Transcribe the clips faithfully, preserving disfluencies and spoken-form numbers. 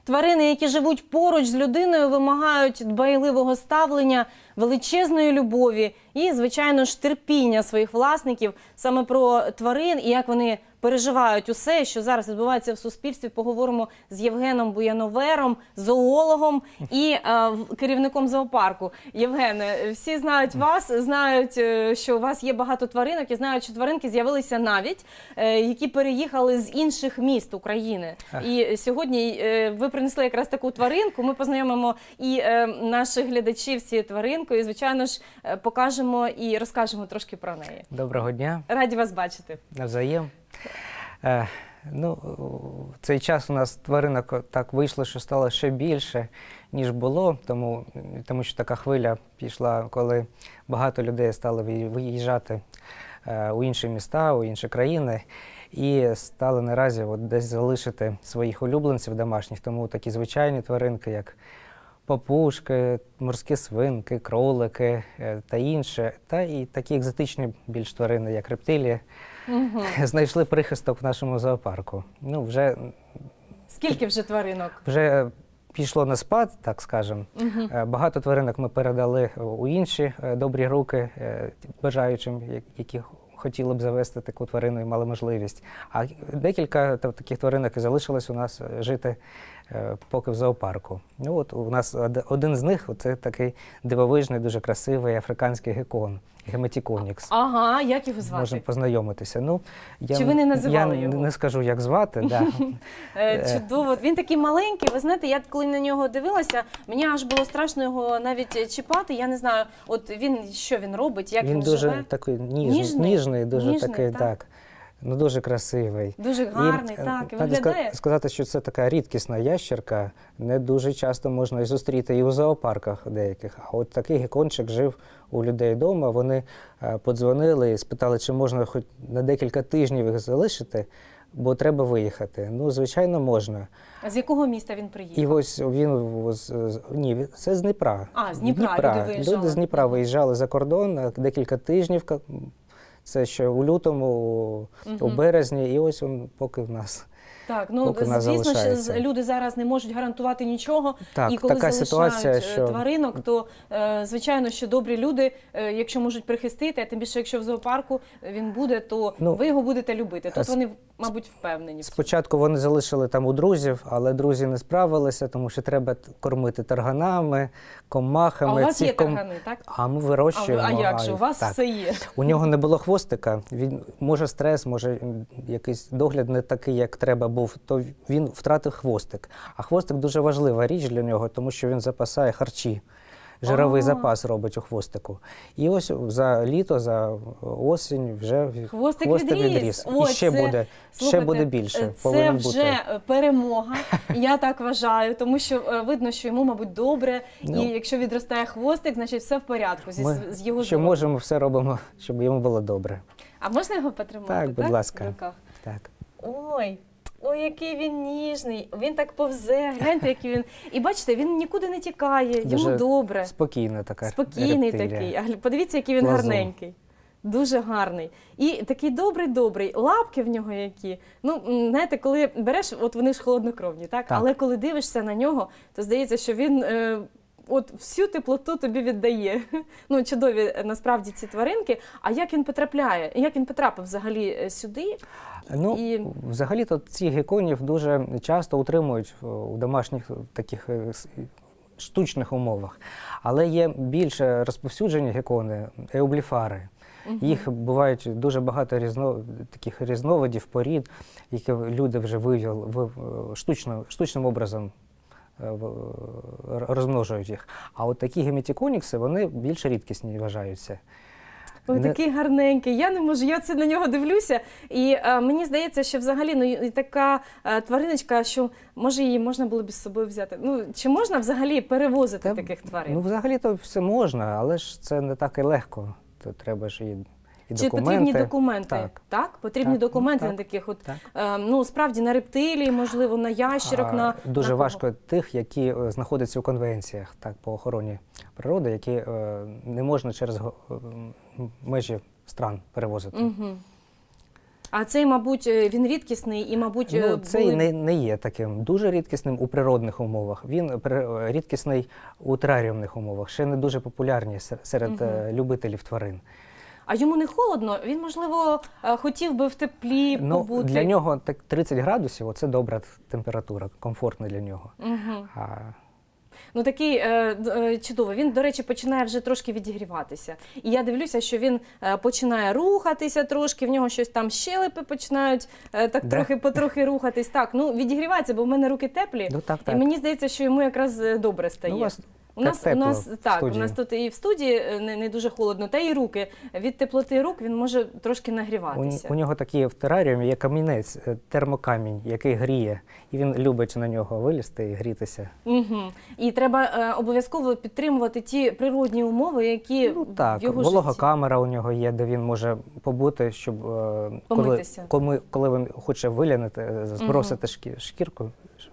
Тварини, які живуть поруч з людиною, вимагають дбайливого ставлення, величезної любові і, звичайно ж, терпіння своїх власників. Саме про тварин і як вони переживають усе, що зараз відбувається в суспільстві, поговоримо з Євгеном Буяновером, зоологом і е, керівником зоопарку. Євгене, всі знають вас, знають, що у вас є багато тваринок і знають, що тваринки з'явилися навіть, е, які переїхали з інших міст України. І сьогодні е, ви принесли якраз таку тваринку, ми познайомимо і е, наших глядачів з цією тваринкою, і, звичайно ж, покажемо і розкажемо трошки про неї. Доброго дня. Раді вас бачити. Навзаєм. Е, ну, в цей час у нас тваринок так вийшло, що стало ще більше, ніж було, тому, тому що така хвиля пішла, коли багато людей стали виїжджати е, у інші міста, у інші країни, і стали наразі от десь залишити своїх улюбленців домашніх, тому такі звичайні тваринки, як папушки, морські свинки, кролики е, та інше, та і такі екзотичні більш тварини, як рептилії, угу. знайшли прихисток в нашому зоопарку. Ну, вже... Скільки вже тваринок? Вже пішло на спад, так скажемо. Угу. Багато тваринок ми передали у інші добрі руки бажаючим, які хотіли б завести таку тварину і мали можливість. А декілька таких тваринок і залишилось у нас жити поки в зоопарку. Ну, от у нас один з них – це такий дивовижний, дуже красивий африканський геккон. Геметіконікс. Ага, як його звати? Можемо познайомитися. Ну, я, Чи ви не називали я його? Я не скажу, як звати. Да. Чудово. Він такий маленький, ви знаєте, я коли на нього дивилася, мені аж було страшно його навіть чіпати. Я не знаю, от він, що він робить, як він, він живе? Він дуже такий ніжний, ніжний, ніжний дуже ніжний, такий, так. так. Ну, дуже красивий. Дуже гарний, і, так, і виглядає. Сказати, що це така рідкісна ящерка, не дуже часто можна і зустріти і у зоопарках деяких. А от такий геккончик жив у людей вдома, вони е, подзвонили і спитали, чи можна хоч на декілька тижнів їх залишити, бо треба виїхати. Ну, звичайно, можна. А з якого міста він приїхав? І ось він, з, ні, це з Дніпра. А, з Дніпра, Дніпра. Люди виїжджали. Люди з Дніпра виїжджали за кордон на декілька тижнів. Це ще у лютому, угу. у березні, і ось він поки в нас. Так, ну звісно, що люди зараз не можуть гарантувати нічого, так, і коли така залишають ситуація, що... тваринок, то е, звичайно, що добрі люди, е, якщо можуть прихистити, а тим більше, якщо в зоопарку він буде, то ну, ви його будете любити. Тут вони, мабуть, впевнені. Спочатку вони залишили там у друзів, але друзі не справилися, тому що треба кормити тарганами, комахами. А у вас Ці є ком... таргани, так? А ми вирощуємо. А, а як же, у вас так. все є? У нього не було хвостика, він, може стрес, може якийсь догляд не такий, як треба був, то він втратив хвостик. А хвостик дуже важлива річ для нього, тому що він запасає харчі. Жировий а -а -а. запас робить у хвостику. І ось за літо, за осінь вже хвостик, хвостик відріс. відріс. О, І ще, це, буде, слухайте, ще буде більше. Це вже бути. перемога, я так вважаю, тому що видно, що йому, мабуть, добре. Ну, і якщо відростає хвостик, значить все в порядку зі, ми, з його що можемо, все робимо, щоб йому було добре. А можна його потримати? Так, будь так? ласка. В руках? Так. Ой. Ой, який він ніжний, він так повзе, гляньте, який він. І бачите, він нікуди не тікає, дуже йому добре. Спокійна така Спокійний рептилія. такий, подивіться, який він Лазун. гарненький. Дуже гарний. І такий добрий-добрий, лапки в нього які. Ну, знаєте, коли береш, от вони ж холоднокровні, так? так? Але коли дивишся на нього, то здається, що він е, от всю теплоту тобі віддає. Ну, чудові насправді ці тваринки. А як він потрапляє? Як він потрапив взагалі сюди? Ну, і... взагалі-то ці гекконів дуже часто утримують у домашніх таких штучних умовах. Але є більш розповсюджені геккони, еубліфари. Угу. Їх бувають дуже багато різно, таких різновидів, порід, які люди вже вивели штучно, штучним образом розмножують їх. А от такі геметіконікси, вони більш рідкісні вважаються. Ой, не... такий гарненький. Я не можу, я це на нього дивлюся. І а, мені здається, що взагалі ну, така а, твариночка, що може її можна було б з собою взяти. Ну, чи можна взагалі перевозити Та, таких тварин? Ну, взагалі-то все можна, але ж це не так і легко. То треба ж і, і Чи документи. потрібні документи? Так. Так? Потрібні так, документи так, на таких от, так. е, ну, справді, на рептилії, можливо, на ящерок, а, на... Дуже на важко тих, які знаходяться у конвенціях так, по охороні природи, які е, не можна через е, межі стран перевозити. Угу. А цей, мабуть, він рідкісний і, мабуть, Ну, цей були... не, не є таким дуже рідкісним у природних умовах. Він при- рідкісний у тераріумних умовах. Ще не дуже популярні сер- серед Мгм. е, любителів тварин. А йому не холодно? Він, можливо, е, хотів би в теплі Ну, побути? для нього так тридцять градусів – це добра температура, комфортна для нього. Угу. А, Ну, такий е, д- е, чудовий. Він, до речі, починає вже трошки відігріватися. І я дивлюся, що він е, починає рухатися трошки, в нього щось там щелепи починають е, так Да. трохи потрохи рухатись. Так, ну відігрівається, бо в мене руки теплі. ну так, І так. мені здається, що йому якраз е, добре стає. Ну, у вас У так нас, у тепло нас в так, у студії. нас тут і в студії е, не, не дуже холодно, та і руки. Від теплоти рук він може трошки У, нагріватися. у нього такий в тераріумі є камінець, е, термокамінь, який гріє. І він любить на нього вилізти і грітися. Угу. І треба е, обов'язково підтримувати ті природні умови, які Ну в так, його волога житті. камера у нього є, де він може побути, щоб е, коли, Помитися. коли, коли він хоче вилянити, е, збросити шкі- шкірку.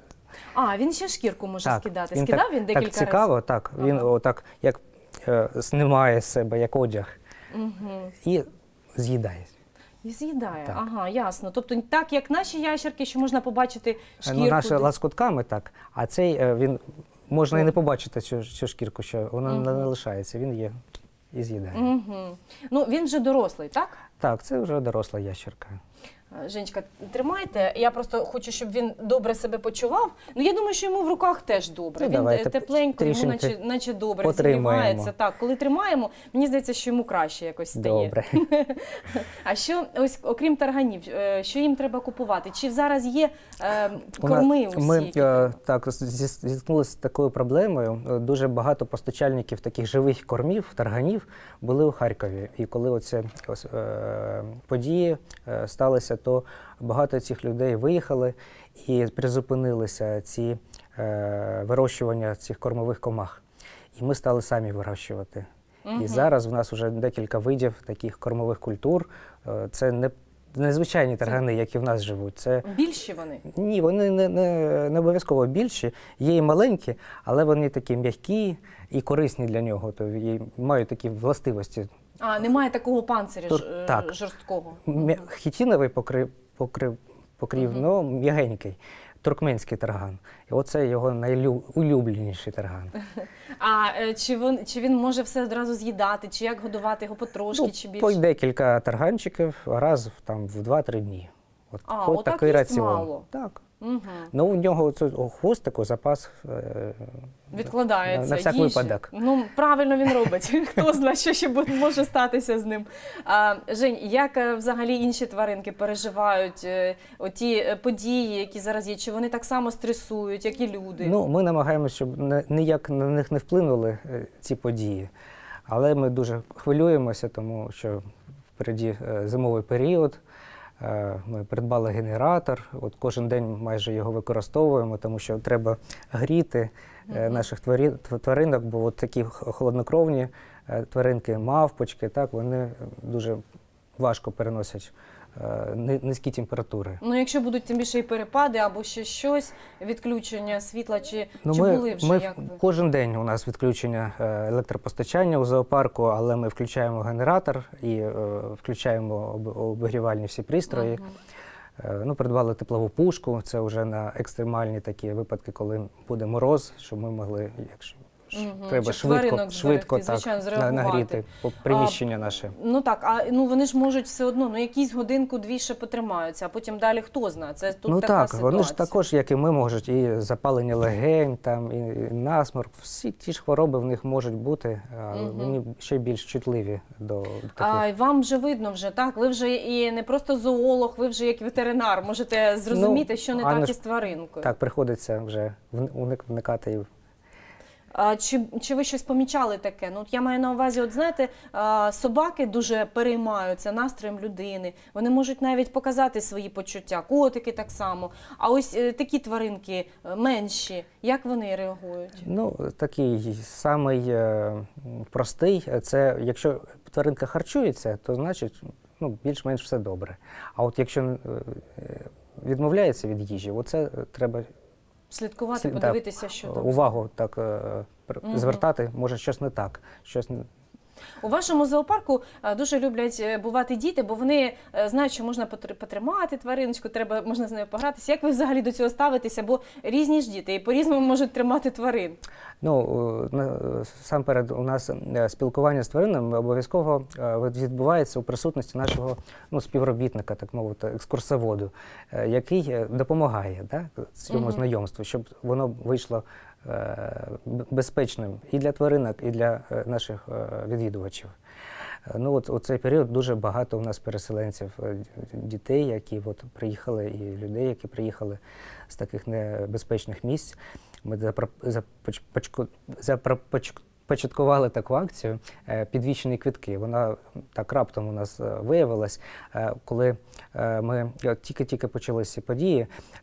А, він ще шкірку може Так, скидати. він Скидав так, він декілька так цікаво, разів? так. Він Ага. отак, як е, знімає з себе, як одяг, Угу. і з'їдає. І з'їдає. Так. Ага, ясно. Тобто так, як наші ящерки, що можна побачити шкірку. Ну, наші десь. ласкотками так, а цей е, він можна і не побачити цю, цю шкірку, що вона Мгм. не лишається, він є і з'їдає. Угу. Ну, він вже дорослий, так? Так, це вже доросла ящерка. Е, Женечка, тримайте. Я просто хочу, щоб він добре себе почував. Ну, я думаю, що йому в руках теж добре. Ну, він давайте е, тепленько, йому трішеньки наче, наче добре потримаємо. зігрівається. Так, коли тримаємо, мені здається, що йому краще якось стає. Добре. А що, ось, окрім тарганів, е, що їм треба купувати? Чи зараз є е, У на- корми усі? Ми які е, треба? так зі- зіткнулися з такою проблемою. Е, Дуже багато постачальників таких живих кормів, тарганів були у Харкові. І коли оці ось, е, події е, сталися, то багато цих людей виїхали і призупинилися ці е, вирощування цих кормових комах. І ми стали самі вирощувати. Мгм. І зараз в нас вже декілька видів таких кормових культур. Е, Це не незвичайні таргани, які в нас живуть. Це Більші вони? ні, вони не, не, не обов'язково більші, є і маленькі, але вони такі м'які і корисні для нього, то і мають такі властивості. А, немає такого панциря Тур- ж, е, так. жорсткого. М'я- Хітіновий покрив, покрив, покрів, Мгм. ну, м'ягенький, туркменський тарган. І оце його найулюбленіший тарган. А е, чи він, чи він може все одразу з'їдати, чи як годувати його потрошки, Ну, чи більше? по декілька тарганчиків раз в, там, в два-три дні. От, А, от отак такий їсть раціон. мало. Так. Угу. Ну, у нього цього хвостику запас е, Відкладається. На- на всяк їжі. випадок. Ну, правильно він робить. Хто знає, що ще бу- може статися з ним. А, Жень, як е, взагалі інші тваринки переживають е, оті е, події, які зараз є? Чи вони так само стресують, як і люди? Ну, ми намагаємося, щоб не- ніяк на них не вплинули е, ці події. Але ми дуже хвилюємося, тому що впереді е, зимовий період. Е, Ми придбали генератор, от кожен день майже його використовуємо, тому що треба гріти е, Мгм. наших тварі- тв- тваринок, бо от такі х- холоднокровні е, тваринки, мавпочки, так, вони дуже важко переносять е, ни- низькі температури. Ну, якщо будуть тим більше і перепади або ще щось, відключення світла, чи, Ну, чи ми, були вже ми як ви? кожен день у нас відключення е, електропостачання у зоопарку, але ми включаємо генератор і е, включаємо об- обігрівальні всі пристрої. Ага. Е, ну, придбали теплову пушку, це вже на екстремальні такі випадки, коли буде мороз, щоб ми могли, якщо ж Мгм, треба щоб швидко, тваринок швидко зберегти, звичайно, так, на- зреагувати. нагріти по- приміщення наше. Ну так, а ну вони ж можуть все одно, ну якісь годинку-дві ще потримаються, а потім далі хто знає. Це тут Ну така так, ситуація. вони ж також, як і ми, можуть і запалення легень, там, і, і насморк, всі ті ж хвороби в них можуть бути, а Мгм. вони ще більш чутливі до таких. А й вам вже видно вже, так? Ви вже і не просто зоолог, ви вже як ветеринар можете зрозуміти, Ну, що не а не так ж- із тваринкою. Так, приходиться вже вни- уник- вникати. і- А, чи, чи ви щось помічали таке? Ну, от я маю на увазі, от знаєте, а, собаки дуже переймаються настроєм людини. Вони можуть навіть показати свої почуття, котики так само. А ось е, такі тваринки е, менші, як вони реагують? Ну, такий самий е, м, простий, е, це якщо тваринка харчується, то значить ну, більш-менш все добре. А от якщо е, е, відмовляється від їжі, оце е, треба Слідкувати, слід- подивитися, що там. увагу так е, пр- Мгм. звертати, може щось не так, щось не- У вашому зоопарку е, дуже люблять е, бувати діти, бо вони е, знають, що можна потр- потримати твариночку, треба, можна з нею погратися. Як ви взагалі до цього ставитеся? Бо різні ж діти і по-різному можуть тримати тварин. Ну, е, на- насамперед, у нас е, спілкування з тваринами обов'язково е, відбувається у присутності нашого ну, співробітника, так мовити, екскурсоводу, е, який е, допомагає так, цьому Мгм. знайомству, щоб воно вийшло е, б- безпечним і для тваринок, і для е, наших е, відвідувачів. Е, Ну, от у цей період дуже багато у нас переселенців, е, дітей, які от приїхали, і людей, які приїхали з таких небезпечних місць. Ми запро- започ- почку- запропоч- початкували таку акцію е, «Підвішені квитки». Вона так раптом у нас е, виявилась, е, коли е, ми от тільки-тільки почалися події,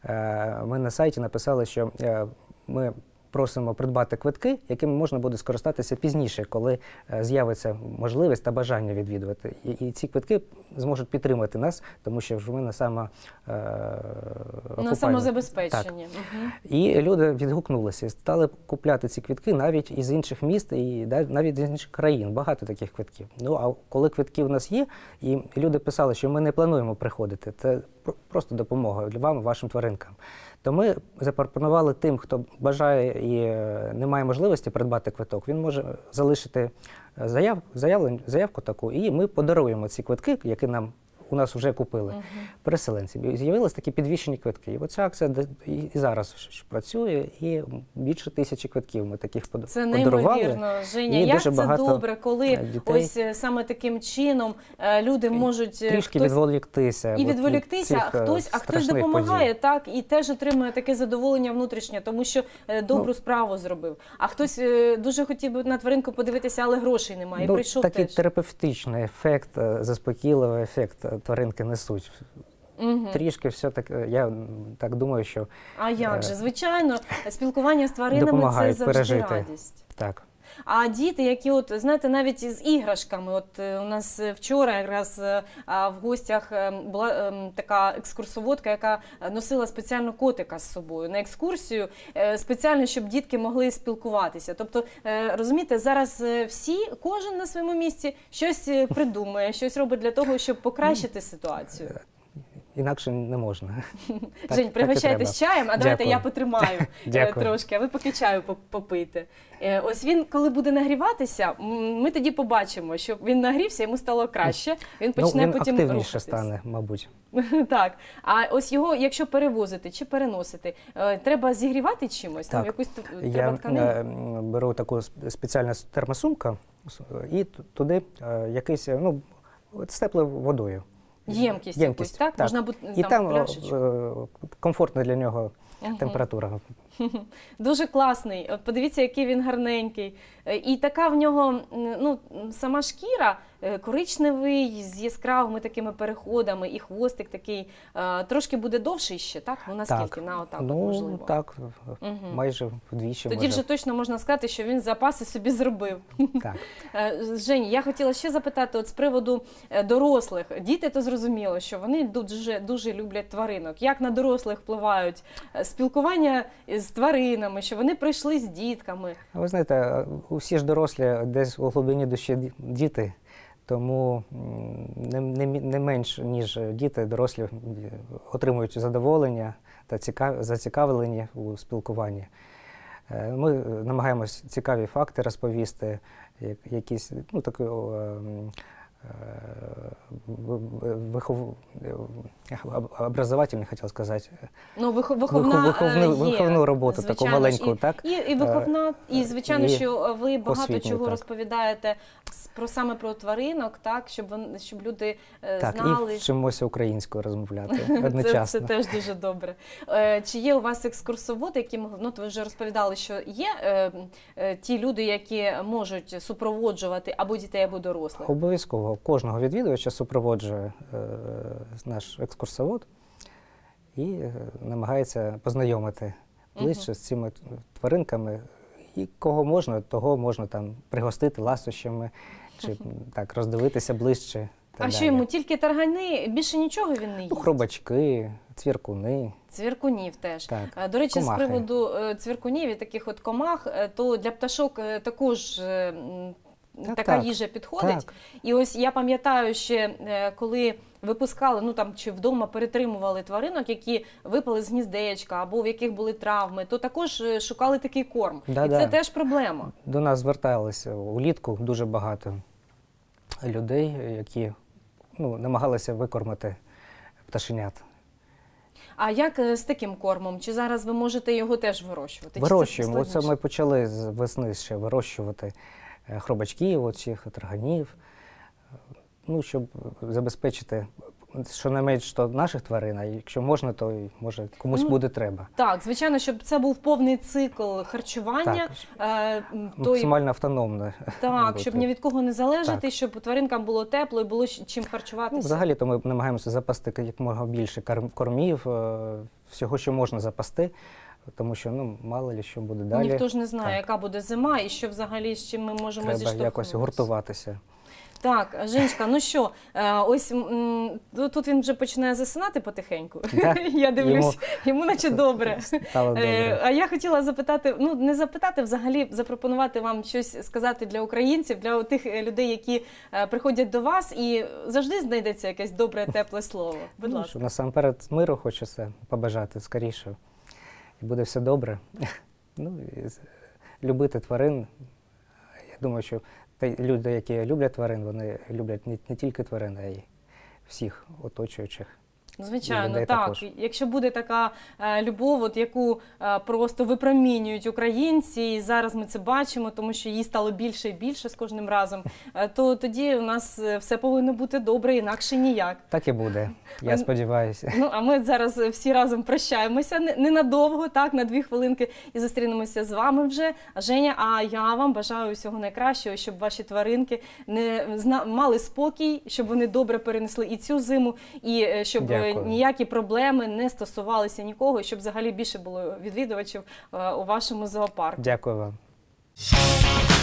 е, ми на сайті написали, що е, ми просимо придбати квитки, якими можна буде скористатися пізніше, коли е, з'явиться можливість та бажання відвідувати. І, і ці квитки зможуть підтримати нас, тому що ж ми на само е, На окупальному- самозабезпечення. Мгм. і люди відгукнулися і стали купляти ці квитки навіть із інших міст і да- навіть з інших країн. Багато таких квитків. Ну а коли квитки в нас є, і люди писали, що ми не плануємо приходити, це пр- просто допомога для вам, вашим тваринкам. То ми запропонували тим, хто бажає і е, не має можливості придбати квиток, він може залишити е, заяв, заявлень- заявку таку, і ми подаруємо ці квитки, які нам у нас вже купили Мгм. переселенців. І з'явились такі підвішені квитки. І оця акція де- і і зараз ж- ж працює, і більше тисячі квитків ми таких под- Це подарували. неймовірно, Женя. і Як дуже це багато, добре, коли е, дітей. ось е, саме таким чином е, люди можуть е, Трішки хтось відволіктися. і от від відволіктися, а цих, е, хтось, а хтось страшних допомагає, подій. так, і теж отримує таке задоволення внутрішнє, тому що е, добру справу зробив. А хтось е, дуже хотів би на тваринку подивитися, але грошей немає, і Ну, прийшов такий теж. терапевтичний ефект, е, заспокійливий ефект е, тваринки несуть. Мгм. Трішки все-таки, я м, так думаю, що А як е, же? Звичайно, спілкування з тваринами – це допомагають завжди пережити. радість. так. А діти, які, от знаєте, навіть з іграшками, от е, у нас е, вчора якраз е, а, в гостях е, була е, така екскурсоводка, яка носила спеціально котика з собою на екскурсію, е, спеціально, щоб дітки могли спілкуватися. Тобто, е, розумієте, зараз е, всі, кожен на своєму місці щось е, придумує, щось робить для того, щоб покращити ситуацію. Інакше не можна. Так- Жень, так і пригощайтесь треба. чаєм, а давайте Дякую. я потримаю е, Дякую. трошки, а ви поки чаю поп- попийте. Е, Ось він, коли буде нагріватися, м, ми тоді побачимо, що він нагрівся, йому стало краще, він почне Ну, він потім активніше рухатись. стане, мабуть. Так, а ось його, якщо перевозити чи переносити, е, треба зігрівати чимось? Там Так. якусь т- Я треба тканину? е, м, беру таку сп- спеціальну с- термосумку с- і т- туди е, якийсь, е, ну, от з теплою водою. Ємкість якусь, так? Можна бути, І там, там, пляшечку. е, комфортна для нього Мгм. температура. Дуже класний. От подивіться, який він гарненький. Е, І така в нього м, ну, сама шкіра е, коричневий, з яскравими такими переходами, і хвостик такий. Е, Трошки буде довший ще, так? Ну наскільки? Так. На отак, Ну, от, можливо. так, Мгм. майже вдвічі. Тоді може. вже точно можна сказати, що він запаси собі зробив. Так. Е, Жені, я хотіла ще запитати от з приводу е, дорослих. Діти, то зрозуміло, що вони дуже, дуже люблять тваринок. Як на дорослих впливають е, спілкування з тваринами, що вони прийшли з дітками? А Ви знаєте, усі ж дорослі десь у глибині душі ді- діти, тому м, не, не, мі- не менш, ніж діти, дорослі м, отримують задоволення та ціка- зацікавлення у спілкуванні. Е, Ми намагаємось цікаві факти розповісти, як- якісь, ну, такі, о, ем, е, в- в- вихов... е, об- образовательний, хотів сказати. Ну, вихо- виховна Вихов- виховну- е, є, виховну роботу, таку звичайно ж, маленьку, і, так? І, і виховна, і звичайно, і що ви багато освітню, чого так. розповідаєте с- про саме про тваринок, так, щоб вони, щоб люди е, Так, знали. і вчимося українською розмовляти Це, одночасно. це теж дуже добре. Е, Чи є у вас екскурсоводи, які могли, ну, ви вже розповідали, що є е, е, ті люди, які можуть супроводжувати або дітей, або дорослих? Обов'язково кожного відвідувача супроводжує е, наш екскурсовод і е, намагається познайомити ближче з цими т- тваринками. І кого можна, того можна там пригостити ласощами, чи м, так роздивитися ближче. та А що далі. йому тільки таргани, більше нічого він не Ну, їсть? хробачки, цвіркуни. Цвіркунів теж. Так, Е, До речі, комахи. з приводу е, цвіркунів і таких от комах, е, то для пташок е, також е, м, Так, така так. їжа підходить. Так. І ось я пам'ятаю ще, е, коли випускали, ну там чи вдома перетримували тваринок, які випали з гніздечка або в яких були травми, то також е, шукали такий корм. Да-да. І це теж проблема. До нас зверталися улітку дуже багато людей, які ну, намагалися викормити пташенят. А як е, з таким кормом? Чи зараз ви можете його теж вирощувати? Чи це Вирощуємо. Оце складніше? ми почали з весни ще вирощувати е, хробачків, оцих тарганів, ну, щоб забезпечити щонайменш то наших тварин, а якщо можна, то й, може комусь Ну, буде треба. Так, звичайно, щоб це був повний цикл харчування. Так, Е, м, той- максимально автономно. Так, бути. щоб ні від кого не залежати, Так. щоб тваринкам було тепло і було щ- чим Ну, харчуватися. взагалі, то ми намагаємося запасти якомога більше карм- кормів, е, всього, що можна запасти, тому що ну, мало ли що буде далі. Ніхто ж не знає, Так. яка буде зима і що взагалі з чим ми можемо Треба зіштовхнутися. якось гуртуватися. Так, Женечка, ну що, е, ось м, ну, тут він вже починає засинати потихеньку. Так, Я дивлюсь, йому, йому наче добре. Стало Е, добре. А я хотіла запитати, ну не запитати, взагалі запропонувати вам щось сказати для українців, для тих е, людей, які е, приходять до вас, і завжди знайдеться якесь добре, тепле слово. Будь Ну, ласка. що, насамперед миру хочеться побажати скоріше. І буде все добре. Ну, і з- любити тварин. Я думаю, що те- люди, які люблять тварин, вони люблять не, не тільки тварин, а й всіх оточуючих. Звичайно, людей так. також. Якщо буде така е, любов, от яку е, просто випромінюють українці, і зараз ми це бачимо, тому що її стало більше і більше з кожним разом, е, то тоді у нас е, все повинно бути добре, інакше ніяк. Так і буде, я Ну, сподіваюся. Ну, а ми зараз всі разом прощаємося не- ненадовго, так, на дві хвилинки, і зустрінемося з вами вже. А Женя, а я вам бажаю всього найкращого, щоб ваші тваринки не зна- мали спокій, щоб вони добре перенесли і цю зиму, і е, щоб е, Дякую. ніякі проблеми не стосувалися нікого, і щоб взагалі більше було відвідувачів е, у вашому зоопарку. Дякую вам.